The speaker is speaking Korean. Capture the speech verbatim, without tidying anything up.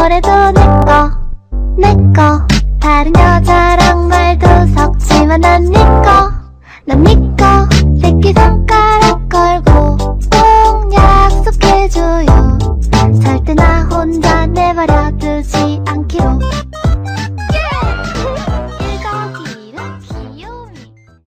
뭐래도 내꺼 내꺼. 다른 여자랑 말도 섞지만 난 니꺼 난 니꺼. 새끼 성